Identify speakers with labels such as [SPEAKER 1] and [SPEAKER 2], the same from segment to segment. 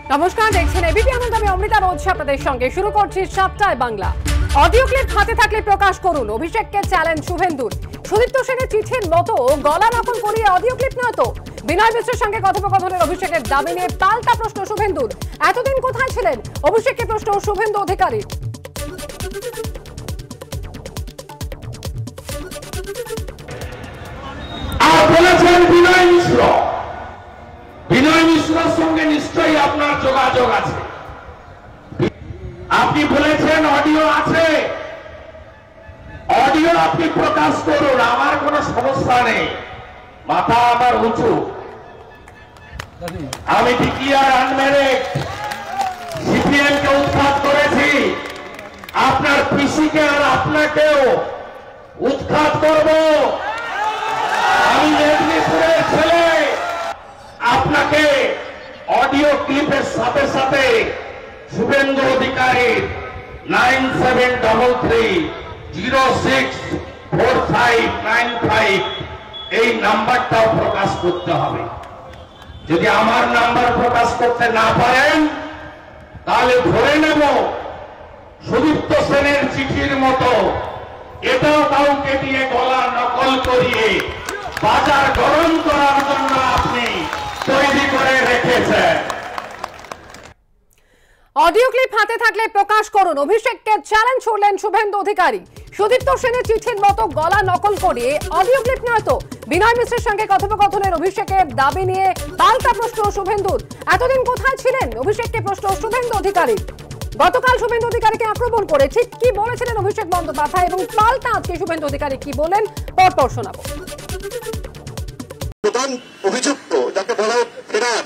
[SPEAKER 1] নমস্কার, দেখছেন এবিপি আনন্দ। আমি অমৃতা রোজ আপনাদের সঙ্গে শুরু করছি সাতটায় বাংলা। অডিও ক্লিপ হাতে থাকলে প্রকাশ করুন, অভিষেককে চ্যালেঞ্জ শুভেন্দুর। সুদীপ্ত সেনের চিঠির মতো গলা নকল করিয়ে অডিও ক্লিপ নয় তো। বিনয় মিশ্রের সঙ্গে কথোপকথনের অভিষেকের দাবি নিয়ে পাল্টা প্রশ্ন শুভেন্দুর। এতদিন কোথায় ছিলেন? অভিষেককে প্রশ্ন শুভেন্দু অধিকারী।
[SPEAKER 2] বিনয় মিশ্রের সঙ্গে নিশ্চয়ই আপনার যোগাযোগ আছে। আপনি বলেছেন অডিও আছে, অডিও আপনি প্রকাশ করুন, আমার কোনো সমস্যা নেই, মাথা আমার উঁচু। আমি ডিক্লিয়ার আনমেরিট সিপিএম কে উৎখাত করেছি, আপনার পিসিকে আর আপনাকেও উৎখাত করব। আমি মেদিনীপুরের ছেলে, আপনাকে অডিও ক্লিপের সাথে সাথে শুভেন্দু অধিকারীর 9733064595 এই নাম্বারটাও প্রকাশ করতে হবে। যদি আমার নাম্বার প্রকাশ করতে না পারেন তাহলে ধরে নেব সুদীপ্ত সেনের চিঠির মতো এটাও কাউকে দিয়ে গলা নকল করিয়ে বাজার গরম করার জন্য আপনি তৈরি করে রেখেছেন।
[SPEAKER 1] অডিও ক্লিপ হাতে থাকলে প্রকাশ করুন, অভিষেককে চ্যালেঞ্জ ছুড়লেন শুভেন্দু অধিকারী। সুদীপ্ত সেনের চিঠির মতো গলা নকল করিয়ে অডিও ক্লিপ নয় তো। বিনয় মিশ্রের সঙ্গে কথোপকথনের অভিষেকের দাবি নিয়ে পাল্টা প্রশ্ন শুভেন্দুর। এতদিন কোথায় ছিলেন? অভিষেককে প্রশ্ন শুভেন্দু অধিকারী। গতকাল শুভেন্দু অধিকারীকে আক্রমণ করে ঠিক কি বলেছিলেন অভিষেক বন্দ্যোপাধ্যায় এবং পাল্টা আজকে শুভেন্দু অধিকারী কি বলেন পরপর শোনাবো।
[SPEAKER 3] প্রধান অভিযুক্ত যাকে বলা হয় ফেরার,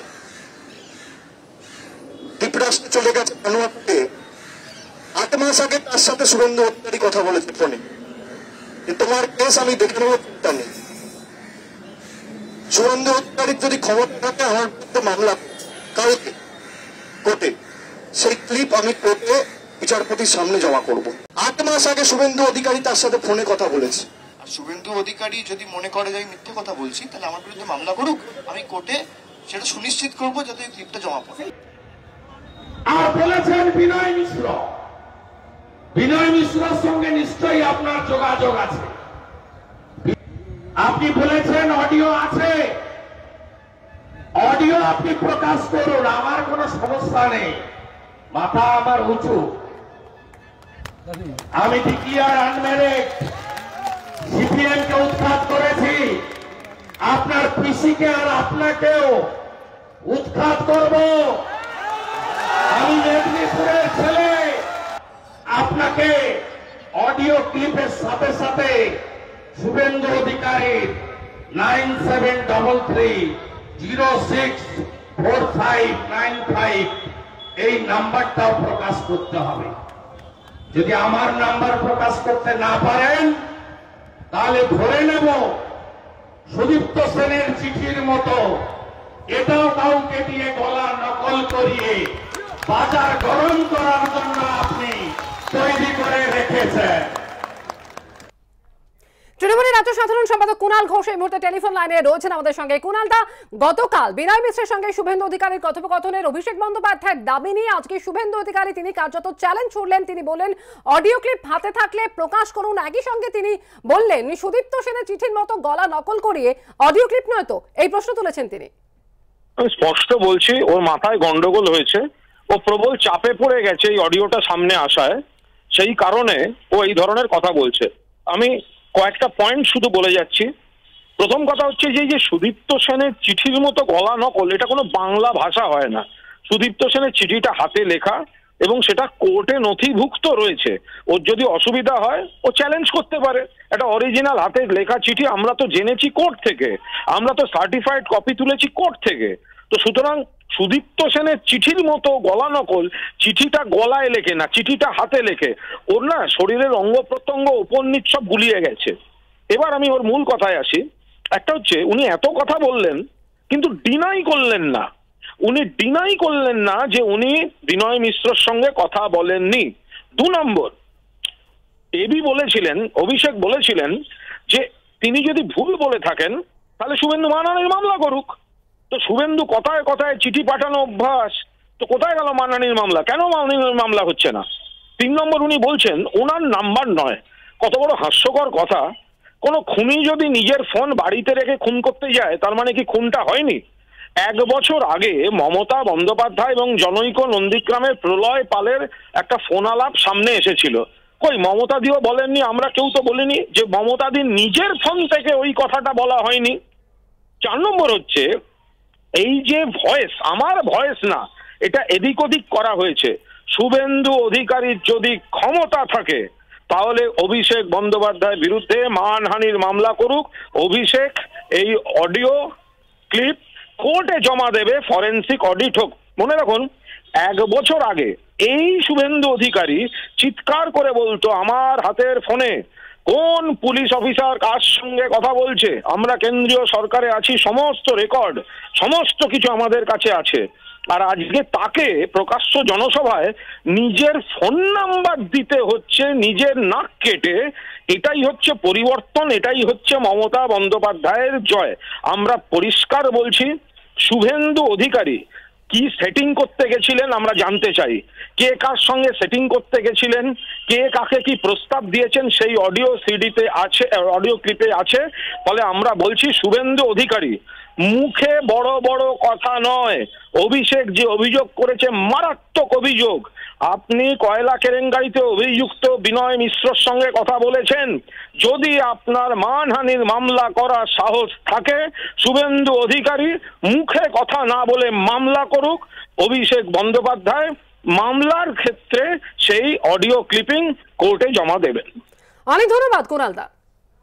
[SPEAKER 3] দ্বীপরাষ্ট্রে চলে গেছে ভানুয়াতে। 8 মাস আগে তার সাথে শুভেন্দু অধিকারী কথা বলেছে ফোনে যে তোমার কেস আমি দেখে নেবো, চিন্তা নেই। শুভেন্দু অধিকারীর যদি ক্ষমতা থাকে আমার বিরুদ্ধে মামলা কালকে কোর্টে, সেই ক্লিপ আমি কোর্টে বিচারপতির সামনে জমা করব। 8 মাস আগে শুভেন্দু অধিকারী তার সাথে ফোনে কথা বলেছে। আর শুভেন্দু অধিকারী যদি মনে করে যে আমি মিথ্যে কথা বলছি তাহলে আমার বিরুদ্ধে মামলা করুক, আমি কোর্টে সেটা সুনিশ্চিত করবো যাতে এই ক্লিপটা জমা পড়ে।
[SPEAKER 2] আর বলেছেন বিনয় মিশ্র, বিনয় মিশ্রের সঙ্গে নিশ্চয়ই আপনার যোগাযোগ আছে। আপনি বলেছেন অডিও আছে, অডিও আপনি প্রকাশ করুন, আমার কোনো সমস্যা নেই, মাথা আমার উঁচু। আমি ডিক্লিয়ার আনমেরিট সিপিএম কে উৎখাত করেছি, আপনার পিসিকে আর আপনাকেও উৎখাত করব। আমি মেদিনীপুরের ছেলে, আপনাকে অডিও ক্লিপের সাথে সাথে শুভেন্দু অধিকারীর 9733064595 এই নাম্বারটাও প্রকাশ করতে হবে। যদি আমার নাম্বার প্রকাশ করতে না পারেন তাহলে ধরে নেব সুদীপ্ত সেনের চিঠির মতো এটাও কাউকে দিয়ে গলা নকল করিয়ে বাজার গরম করার জন্য আপনি তৈরি করে রেখেছেন।
[SPEAKER 1] তৃণমূলের রাজ্য সাধারণ সম্পাদক কুণাল ঘোষ এই মুহূর্তে টেলিফোন লাইনে রয়েছেন আমাদের সঙ্গে। কুণাল দা, গতকাল বিনয় মিশ্রের সঙ্গে শুভেন্দু অধিকারীর কথোপকথনের অভিষেক বন্দ্যোপাধ্যায়ের দাবি নিয়ে আজকে শুভেন্দু অধিকারী তিনি কার্যত চ্যালেঞ্জ ছুড়লেন। তিনি বলেন অডিও ক্লিপ হাতে থাকলে প্রকাশ করুন। একই সঙ্গে তিনি বললেন সুদীপ্ত সেনের চিঠির মতো গলা নকল করিয়ে অডিও ক্লিপ নয় তো। এই প্রশ্ন তুলেছেন তিনি।
[SPEAKER 4] স্পষ্ট বলছি, ওর মাথায় গন্ডগোল হয়েছে, ও প্রবল চাপে পড়ে গেছে এই অডিওটা সামনে আসায়, সেই কারণে ও এই ধরনের কথা বলছে। আমি কয়েকটা পয়েন্ট শুধু বলে যাচ্ছি। প্রথম কথা হচ্ছে যে সুদীপ্ত সেনের চিঠির মতো গলা নকল, এটা কোনো বাংলা ভাষা হয় না। সুদীপ্ত সেনের চিঠিটা হাতে লেখা এবং সেটা কোর্টে নথিভুক্ত রয়েছে। ওর যদি অসুবিধা হয় ও চ্যালেঞ্জ করতে পারে। একটা অরিজিনাল হাতে লেখা চিঠি আমরা তো জেনেছি কোর্ট থেকে, আমরা তো সার্টিফাইড কপি তুলেছি কোর্ট থেকে। তো সুতরাং সুদীপ্ত সেনের চিঠির মতো গলা নকল, চিঠিটা গলায় লেখে না, চিঠিটা হাতে লেখে। ওর না শরীরের অঙ্গ প্রত্যঙ্গ উপনিত সব গুলিয়ে গেছে। এবার আমি ওর মূল কথায় আসি। একটা হচ্ছে উনি এত কথা বললেন কিন্তু ডিনাই করলেন না। উনি ডিনাই করলেন না যে উনি বিনয় মিশ্রর সঙ্গে কথা বলেননি। 2 নম্বর, এবি বলেছিলেন, অভিষেক বলেছিলেন যে তিনি যদি ভুল বলে থাকেন তাহলে শুভেন্দু মানহানির মামলা করুক। তো শুভেন্দু কথায় কথায় চিঠি পাঠানো অভ্যাস, তো কোথায় গেল মানহানির মামলা? কেন মানহানির মামলা হচ্ছে না? 3 নম্বর, উনি বলছেন ওনার নাম্বার নয়। কত বড় হাস্যকর কথা! কোনো খুনি যদি নিজের ফোন বাড়িতে রেখে খুন করতে যায়, তার মানে কি খুনটা হয়নি? 1 বছর আগে মমতা বন্দ্যোপাধ্যায় এবং জনৈক নন্দীগ্রামের প্রলয় পালের একটা ফোন আলাপ সামনে এসেছিল। কই মমতাদিও বলেননি, আমরা কেউ তো বলিনি যে মমতাদি নিজের ফোন থেকে ওই কথাটা বলা হয়নি। 4 নম্বর হচ্ছে এই যে ভয়েস, আমার ভয়েস না, এটা এদিক ওদিক করা হয়েছে। শুভেন্দু অধিকারীর যদি ক্ষমতা থাকে তাহলে অভিষেক বন্দ্যোপাধ্যায়ের বিরুদ্ধে মানহানির মামলা করুক। অভিষেক এই অডিও ক্লিপ কোর্টে জমা দেবে, ফরেন্সিক অডিট হোক। মনে রাখুন 1 বছর আগে এই শুভেন্দু অধিকারী চিৎকার করে বলতো আমার হাতের ফোনে কোন পুলিশ অফিসার কার সঙ্গে কথা বলছে, আমরা কেন্দ্রীয় সরকারে আছি, সমস্ত রেকর্ড সমস্ত কিছু আমাদের কাছে আছে। আর আজকে তাকে প্রকাশ্য জনসভায় নিজের ফোন নাম্বার দিতে হচ্ছে, নিজের নাক কেটে। এটাই হচ্ছে পরিবর্তন, এটাই হচ্ছে মমতা বন্দ্যোপাধ্যায়ের জয়। আমরা পরিষ্কার বলছি, শুভেন্দু অধিকারী কি সেটিং করতে গেছিলেন আমরা জানতে চাই। কে কার সঙ্গে সেটিং করতে গেছিলেন, কে কাকে কি প্রস্তাব দিয়েছেন সেই অডিও সিডিতে আছে, অডিও ক্লিপে আছে। ফলে আমরা বলছি শুভেন্দু অধিকারী মুখে বড় বড় কথা নয়, অভিষেক যে অভিযোগ করেছে মারাত্মক অভিযোগ। আপনি কয়লা কেলেঙ্কারিতে অভিযুক্ত বিনয় মিশ্রর সঙ্গে কথা বলেছেন। যদি আপনার মানহানির মামলা করার সাহস থাকে, শুভেন্দু অধিকারী মুখে কথা না বলে মামলা করুক। অভিষেক বন্দ্যোপাধ্যায় মামলার ক্ষেত্রে সেই অডিও ক্লিপিং কোর্টে জমা দেবেন।
[SPEAKER 1] অনেক ধন্যবাদ কুণাল দা।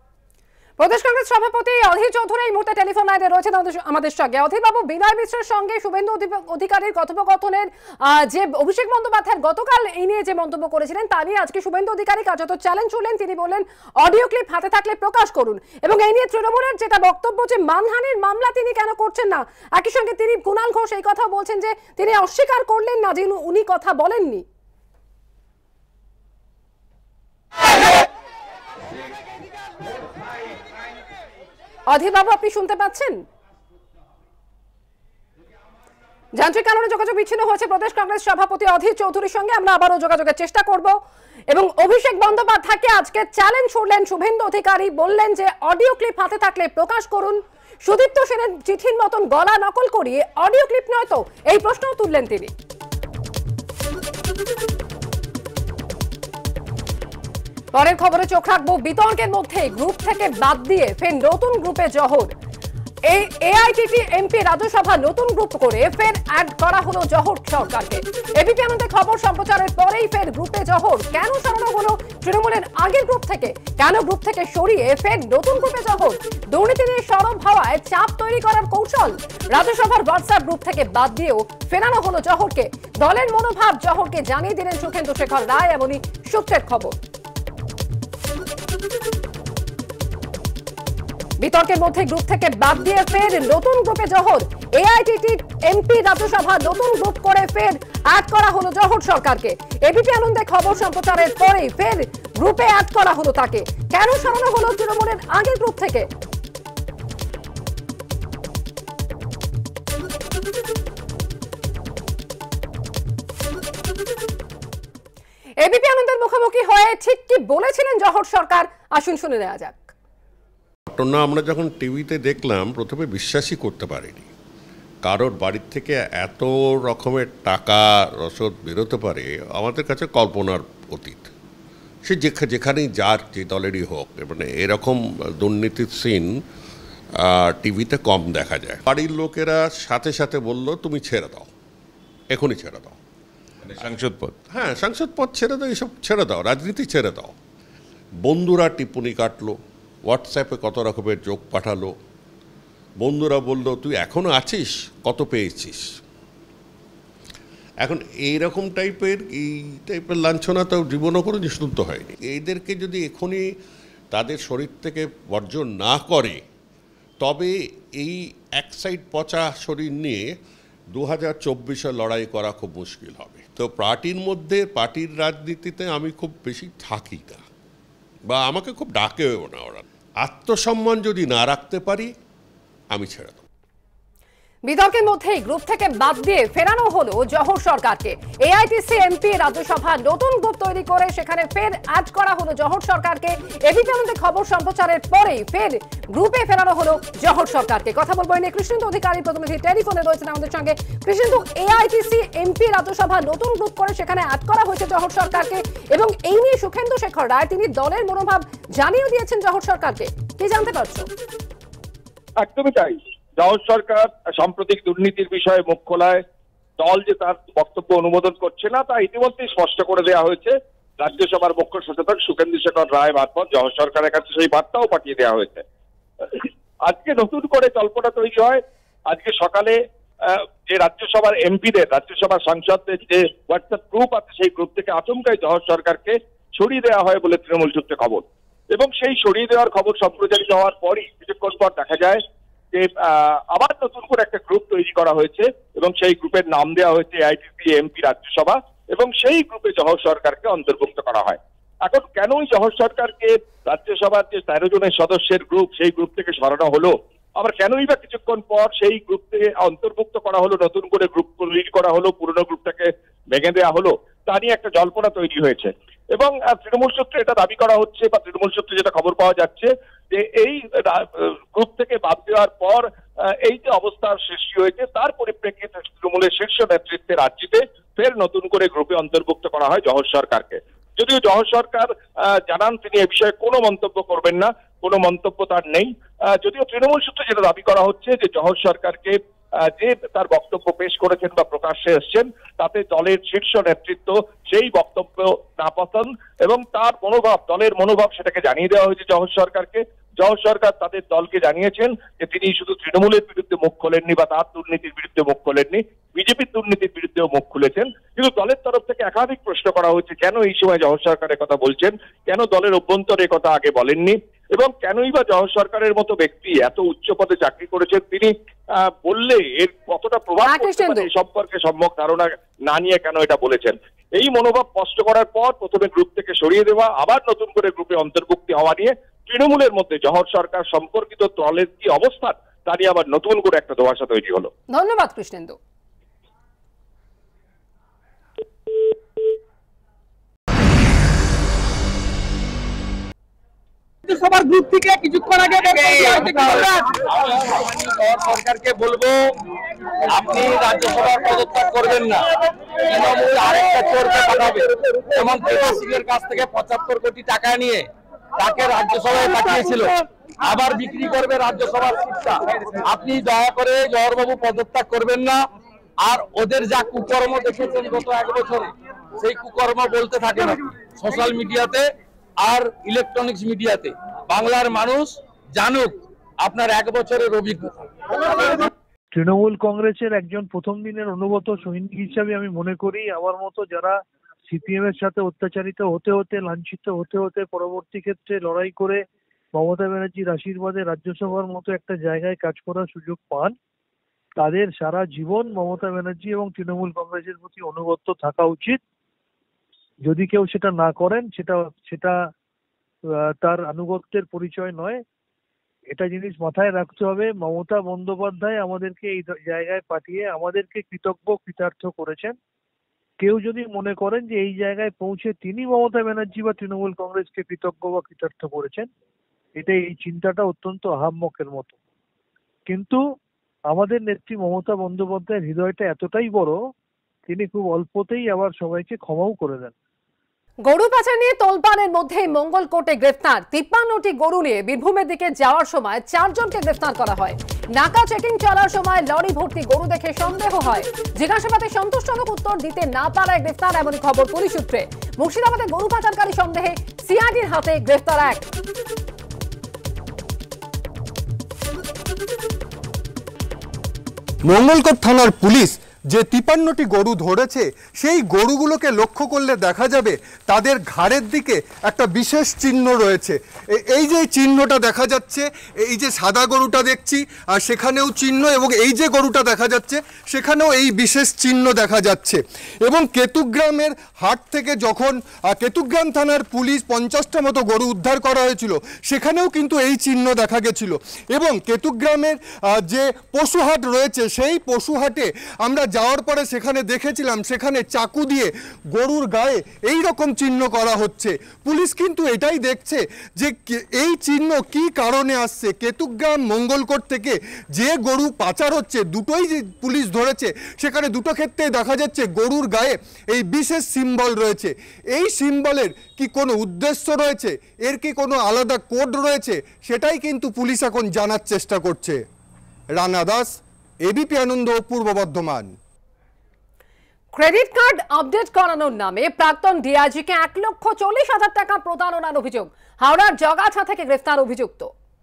[SPEAKER 1] প্রদেশ কংগ্রেস সভাপতি অধীর চৌধুরী এই মুহূর্তে টেলিফোন লাইনে রয়েছেন আমাদের সঙ্গে। অধীর বাবু, বিনয় মিশ্রের সঙ্গে শুভেন্দু অধিকারীর কথোপকথনের যে অভিষেক বন্দ্যোপাধ্যায় গতকাল এই নিয়ে যে মন্তব্য করেছিলেন তা নিয়ে আজকে শুভেন্দু অধিকারী কার্যত চ্যালেঞ্জ করলেন। তিনি বললেন অডিও ক্লিপ হাতে থাকলে প্রকাশ করুন, এবং এই নিয়ে তৃণমূলের যেটা বক্তব্য যে মানহানির মামলা তিনি কেন করছেন না। একই সঙ্গে তিনি কুণাল ঘোষ এই কথা বলছেন যে তিনি অস্বীকার করলেন না যে উনি কথা বলেননি। অধীর বাবু, আপনি শুনতে পাচ্ছেন? যান্ত্রিক কারণে যোগাযোগ বিচ্ছিন্ন হয়েছে প্রদেশ কংগ্রেস সভাপতি অধীর চৌধুরীর সঙ্গে। আমরা আবারও যোগাযোগের চেষ্টা করব। এবং অভিষেক বন্দ্যোপাধ্যায়কে আজকে চ্যালেঞ্জ ছুড়লেন শুভেন্দু অধিকারী, বললেন যে অডিও ক্লিপ হাতে থাকলে প্রকাশ করুন। সুদীপ্ত সেনের চিঠির মতন গলা নকল করিয়ে অডিও ক্লিপ নয় তো, এই প্রশ্নও তুললেন তিনি। পরের খবরে চোখ রাখবো। বিতর্কের মধ্যে গ্রুপ থেকে বাদ দিয়ে ফের নতুন গ্রুপে জহর। এই এআইটিটি এমপি রাজ্যসভা নতুন গ্রুপ করে ফের অ্যাড করা হলো জহর সরকারকে। এবিপি আনন্দে খবর সম্প্রচারের পরেই ফের গ্রুপে জহর। কেন সরানো হলো তৃণমূলের আগের গ্রুপ থেকে, কেন গ্রুপ থেকে সরিয়ে ফের নতুন গ্রুপে জহর? দুর্নীতি নিয়ে সরব হওয়ায় চাপ তৈরি করার কৌশল। রাজ্যসভার হোয়াটসঅ্যাপ গ্রুপ থেকে বাদ দিয়েও ফেরানো হলো জহরকে। দলের মনোভাব জহরকে জানিয়ে দিলেন সুখেন্দু শেখর রায়, এমনই সূত্রের খবর। বিতর্কের মধ্যে গ্রুপ থেকে বাদ দিয়ে ফের নতুন গ্রুপে জহর। এআইটিটি এমপি রাজ্যসভা নতুন গ্রুপ করে ফের অ্যাড করা হলো জহর সরকারকে। এবিপি আনন্দে খবর সম্প্রচারের পরেই ফের গ্রুপে অ্যাড করা হলো তাকে। কেন সরানো হলো তৃণমূলের আগের গ্রুপ থেকে? এবিপি আনন্দের মুখোমুখি হয়ে ঠিক কি বলেছিলেন জহর সরকার, আসুন শুনে নেওয়া যাক।
[SPEAKER 5] ঘটনা আমরা যখন টিভিতে দেখলাম প্রথমে বিশ্বাসই করতে পারিনি। কারোর বাড়ির থেকে এত রকমের টাকা রসদ বেরোতে পারে আমাদের কাছে কল্পনার অতীত। সে যেখানেই যার যে দলেরই হোক, মানে এরকম দুর্নীতির সিন টিভিতে কম দেখা যায়। বাড়ির লোকেরা সাথে সাথে বলল তুমি ছেড়ে দাও, এখনই ছেড়ে দাও সাংসদ পদ। হ্যাঁ, সাংসদ পদ ছেড়ে দাও, এসব ছেড়ে দাও, রাজনীতি ছেড়ে দাও। বন্ধুরা টিপ্পনি কাটলো, হোয়াটসঅ্যাপে কত রকমের যোগ পাঠালো। বন্ধুরা বলল তুই এখনো আছিস, কত পেয়েছিস। এখন এইরকম টাইপের লাঞ্ছনা তো জীবনও কোনো শুনতে হয়নি। এইদেরকে যদি এখনই তাদের শরীর থেকে বর্জন না করে, তবে এই এক সাইড পচা শরীর নিয়ে 2024-এ লড়াই করা খুব মুশকিল হবে। তো পার্টির মধ্যে, পার্টির রাজনীতিতে আমি খুব বেশি থাকি না, বা আমাকে খুব ডাকেও না। ওরা আত্মসম্মান যদি না রাখতে পারি, আমি ছেড়ে দেব।
[SPEAKER 1] বিতর্কের মধ্যেই গ্রুপ থেকে বাদ দিয়ে ফেরানো হলো জহর সরকারকে। এআইটিসি এমপি রাজ্যসভা নতুন গ্রুপ তৈরি করে সেখানে ফের অ্যাড করা হলো জহর সরকারকে। এবিপি আনন্দে খবর সম্প্রচারের পরেই ফের গ্রুপে ফেরানো হলো জহর সরকারকে। কথা বলবো এই নিয়ে কৃষ্ণেন্দু অধিকারী প্রতিনিধি টেলিফোনে রয়েছেন আমাদের সঙ্গে। কৃষ্ণেন্দু, এআইটিসি এমপি রাজ্যসভা নতুন গ্রুপ করে সেখানে অ্যাড করা হয়েছে জহর সরকারকে এবং এই নিয়ে সুখেন্দু শেখর রায় তিনি দলের মনোভাব জানিয়ে দিয়েছেন জহর সরকারকে। কি জানতে পারছো?
[SPEAKER 4] একদমই তাই। জহর সরকার সাম্প্রতিক দুর্নীতির বিষয়ে মুখ খোলায় দল যে তার বক্তব্য অনুমোদন করছে না তা ইতিমধ্যেই স্পষ্ট করে দেওয়া হয়েছে। রাজ্যসভার মুখ্য সচেতক সুখেন্দু শেখর রায় মারফত জহর সরকারের কাছে সেই বার্তাও পাঠিয়ে দেওয়া হয়েছে। আজকে নতুন করে জল্পনা তৈরি হয়। আজকে সকালে যে রাজ্যসভার এমপিদের, রাজ্যসভার সাংসদদের যে হোয়াটসঅ্যাপ গ্রুপ আছে সেই গ্রুপ থেকে আচমকাই জহর সরকারকে সরিয়ে দেওয়া হয় বলে তৃণমূল সূত্রে খবর। এবং সেই সরিয়ে দেওয়ার খবর সম্প্রচারিত হওয়ার পরই কিছুক্ষণ পর দেখা যায় যে আবার নতুন করে একটা গ্রুপ তৈরি করা হয়েছে এবং সেই গ্রুপের নাম দেওয়া হয়েছে এআইটিসি এমপি রাজ্যসভা এবং সেই গ্রুপে জহর সরকারকে অন্তর্ভুক্ত করা হয়। এখন কেনই জহর সরকারকে রাজ্যসভার যে 13 জনের সদস্যের গ্রুপ সেই গ্রুপ থেকে সরানো হলো, আবার কেনই বা কিছুক্ষণ পর সেই গ্রুপ থেকে অন্তর্ভুক্ত করা হলো, নতুন করে গ্রুপ তৈরি করা হলো, পুরনো গ্রুপটাকে ভেঙে দেওয়া হলো, তা নিয়ে একটা জল্পনা তৈরি হয়েছে। এবং তৃণমূল সূত্রে এটা দাবি করা হচ্ছে বা তৃণমূল সূত্রে যেটা খবর পাওয়া যাচ্ছে যে এই গ্রুপ থেকে বাদ দেওয়ার পর এই যে অবস্থার সৃষ্টি হয়েছে তার পরিপ্রেক্ষিতে তৃণমূলের শীর্ষ নেতৃত্বে রাজ্যে ফের নতুন করে গ্রুপে অন্তর্ভুক্ত করা হয় জহর সরকারকে। যদিও জহর সরকার জানান তিনি এ বিষয়ে কোনো মন্তব্য করবেন না, কোনো মন্তব্য তার নেই। যদিও তৃণমূল সূত্রে যেটা দাবি করা হচ্ছে যে জহর সরকারকে যে তার বক্তব্য পেশ করেছেন বা প্রকাশ্যে এসছেন তাতে দলের শীর্ষ নেতৃত্ব সেই বক্তব্য নাপসন্দ এবং তার মনোভাব, দলের মনোভাব সেটাকে জানিয়ে দেওয়া হয়েছে জহর সরকারকে। জহর সরকার তাদের দলকে জানিয়েছেন যে তিনি শুধু তৃণমূলের বিরুদ্ধে মুখ খোলেননি বা তার দুর্নীতির বিরুদ্ধে মুখ খোলেননি, বিজেপির দুর্নীতির বিরুদ্ধেও মুখ খুলেছেন। কিন্তু দলের তরফ থেকে একাধিক প্রশ্ন করা হয়েছে কেন এই সময় জহর সরকারের কথা বলছেন, কেন দলের অভ্যন্তরে কথা আগে বলেননি এবং কেনই বা জহর সরকারের মতো ব্যক্তি এত উচ্চ পদে চাকরি করেছেন তিনি বললে এর কতটা প্রভাব পড়তে পারে এই সম্পর্কে সম্যক ধারণা না নিয়ে কেন এটা বলেছেন। এই মনোভাব স্পষ্ট করার পর প্রথমে গ্রুপ থেকে সরিয়ে দেওয়া, আবার নতুন করে গ্রুপে অন্তর্ভুক্তি হওয়া নিয়ে তৃণমূলের মধ্যে জহর সরকার সম্পর্কিত দলের কি অবস্থান তা নিয়ে আবার নতুন করে একটা ধোঁয়াশা তৈরি হলো।
[SPEAKER 1] ধন্যবাদ কৃষ্ণেন্দু।
[SPEAKER 6] সবার গ্রুপ থেকে কিছুক্ষণ আগে সরকারকে বলবো আপনি রাজ্যসভার পদত্যাগ করবেন না, তৃণমূল আরেকটা চোরকে পাঠাবে। যেমন দেবা সিংয়ের কাছ থেকে 75 কোটি টাকা নিয়ে তাকে রাজ্যসভায় পাঠিয়েছিল, আবার বিক্রি করবে রাজ্যসভার সিটটা। আপনি দয়া করে জহরবাবু পদত্যাগ করবেন না। আর ওদের যা কুকর্ম দেখেছেন গত 1 বছরে সেই কুকর্ম বলতে থাকে না সোশ্যাল মিডিয়াতে আর ইলেকট্রনিক্স মিডিয়াতে। বাংলার মানুষ জানুক আপনার 1 বছরের অভিজ্ঞতা।
[SPEAKER 7] তৃণমূল কংগ্রেসের একজন প্রথম দিনের অনুগত সৈনিক হিসাবে আমি মনে করি আমার মতো যারা সিপিএম এর সাথে অত্যাচারিত হতে হতে, লাঞ্ছিত হতে হতে পরবর্তী ক্ষেত্রে লড়াই করে মমতা ব্যানার্জির আশীর্বাদে রাজ্যসভার মতো একটা জায়গায় কাজ করার সুযোগ পান, তাদের সারা জীবন মমতা ব্যানার্জি এবং তৃণমূল কংগ্রেসের প্রতি অনুগত থাকা উচিত। যদি কেউ সেটা না করেন সেটা তার আনুগত্যের পরিচয় নয়। এটা জিনিস মাথায় রাখতে হবে। মমতা বন্দ্যোপাধ্যায় আমাদেরকে এই জায়গায় পাঠিয়ে আমাদেরকে কৃতার্থ করেছেন। কেউ যদি মনে করেন যে এই জায়গায় পৌঁছে তিনি মমতা ব্যানার্জি বা তৃণমূল কংগ্রেসকে কৃতজ্ঞ বা কৃতার্থ করেছেন, এই চিন্তাটা অত্যন্ত আহাম্মকের মতো। কিন্তু আমাদের নেত্রী মমতা বন্দ্যোপাধ্যায়ের হৃদয়টা এতটাই বড়, তিনি খুব অল্পতেই আবার সবাইকে ক্ষমাও করে দেন।
[SPEAKER 1] গরু পাচার নিয়ে তোলপাড়ের মধ্যে মঙ্গলকোটে গ্রেফতার 53টি গরু নিয়ে বীরভূমের দিকে যাওয়ার সময় 4 জনকে গ্রেফতার করা হয়। নাকা চেকিং চলার সময় লরি ভর্তি গরু দেখে সন্দেহ হয়, জিজ্ঞাসাবাদে সন্তোষজনক উত্তর দিতে না পারায় গ্রেফতার, এমনই খবর পুলিশ সূত্রে। মুর্শিদাবাদে গরু পাচারকারী সন্দেহে সিআইডির হাতে গ্রেফতার এক।
[SPEAKER 8] মঙ্গলকোট থানার পুলিশ যে 53টি গরু ধরেছে সেই গরুগুলোকে লক্ষ্য করলে দেখা যাবে তাদের ঘাড়ের দিকে একটা বিশেষ চিহ্ন রয়েছে। এই যে চিহ্নটা দেখা যাচ্ছে, এই যে সাদা গরুটা দেখছি আর সেখানেও চিহ্ন, এবং এই যে গরুটা দেখা যাচ্ছে সেখানেও এই বিশেষ চিহ্ন দেখা যাচ্ছে। এবং কেতুগ্রামের হাট থেকে যখন কেতুগ্রাম থানার পুলিশ 50টা মতো গরু উদ্ধার করা হয়েছিল সেখানেও কিন্তু এই চিহ্ন দেখা গেছিল। এবং কেতুগ্রামের যে পশুহাট রয়েছে সেই পশুহাটে আমরা যাওয়ার পরে সেখানে দেখেছিলাম সেখানে চাকু দিয়ে গরুর গায়ে এই রকম চিহ্ন করা হচ্ছে। পুলিশ কিন্তু এটাই দেখছে যে এই চিহ্ন কি কারণে আসছে। কেতুগ্রাম মঙ্গলকোট থেকে যে গরু পাচার হচ্ছে দুটোই যে পুলিশ ধরেছে সেখানে দুটো ক্ষেত্রে দেখা যাচ্ছে গরুর গায়ে এই বিশেষ সিম্বল রয়েছে। এই সিম্বলের কি কোনো উদ্দেশ্য রয়েছে, এর কি কোনো আলাদা কোড রয়েছে, সেটাই কিন্তু পুলিশ এখন জানার চেষ্টা করছে। রানা দাস, এবিপি আনন্দ, পূর্ব বর্ধমান।
[SPEAKER 1] ক্রেডিট কার্ড আপডেট করানোর নামে প্রাক্তন ডিআইজিকে 1,40,000 টাকা প্রতারণার অভিযোগ। হাওড়ার জগাছা থেকে গ্রেফতার অভিযুক্ত।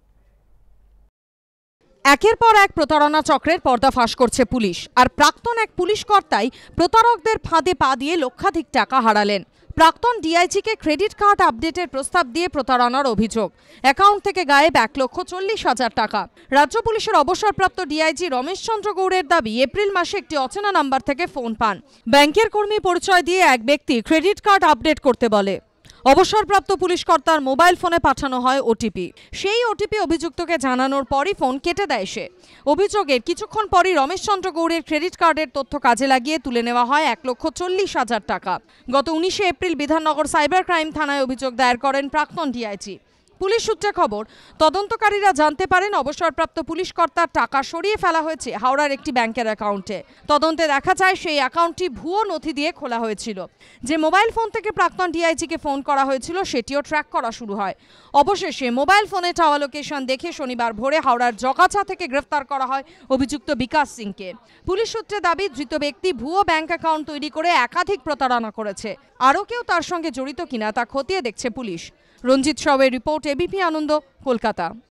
[SPEAKER 9] একের পর এক প্রতারণা চক্রের পর্দাফাশ করছে পুলিশ। আর প্রাক্তন এক পুলিশ কর্তাই প্রতারকদের ফাঁদে পা দিয়ে লক্ষাধিক টাকা হারালেন। প্রাক্তন ডিআইজিকে ক্রেডিট কার্ড আপডেটের প্রস্তাব দিয়ে প্রতারণার অভিযোগ। অ্যাকাউন্ট থেকে গায়েব 1,40,000 টাকা। রাজ্য পুলিশের অবসরপ্রাপ্ত ডিআইজি রমেশ চন্দ্র গৌড়ের দাবি, এপ্রিল মাসে একটি অচেনা নাম্বার থেকে ফোন পান। ব্যাংকের কর্মী পরিচয় দিয়ে এক ব্যক্তি ক্রেডিট কার্ড আপডেট করতে বলে। অবসরপ্রাপ্ত পুলিশ কর্তার মোবাইল ফোনে পাঠানো হয় ওটিপি। সেই ওটিপি অভিযুক্তকে জানানোর পরই ফোন কেটে দেয় সে। অভিযোগের কিছুক্ষণ পরই রমেশ চন্দ্র গৌড়ের ক্রেডিট কার্ডের তথ্য কাজে লাগিয়ে তুলে নেওয়া হয় 1,40,000 টাকা। গত 19শে এপ্রিল বিধাননগর সাইবার ক্রাইম থানায় অভিযোগ দায়ের করেন প্রাক্তন ডিআইজি। পুলিশ সূত্রে খবর, তদন্তকারীরা জানতে পারেন অবসরপ্রাপ্ত পুলিশ কর্তার টাকা সরিয়ে ফেলা হয়েছে হাওড়ার একটি ব্যাংকের অ্যাকাউন্টে। তদন্তে দেখা যায় সেই অ্যাকাউন্টটি ভুয়ো নথি দিয়ে খোলা হয়েছিল। যে মোবাইল ফোন থেকে প্রাক্তন ডিআইজিকে ফোন করা হয়েছিল সেটিও ট্র্যাক করা শুরু হয়। অবশেষে মোবাইল ফোনে টাওয়ার লোকেশন দেখে শনিবার ভোরে হাওড়ার জগাছা থেকে গ্রেফতার করা হয় অভিযুক্ত বিকাশ সিংকে। পুলিশ সূত্রে দাবি, ধৃত ব্যক্তি ভুয়ো ব্যাংক অ্যাকাউন্ট তৈরি করে একাধিক প্রতারণা করেছে। আরও কেউ তার সঙ্গে জড়িত কিনা তা খতিয়ে দেখছে পুলিশ। রঞ্জিত সাউয়ের রিপোর্ট, এবিপি আনন্দ, কলকাতা।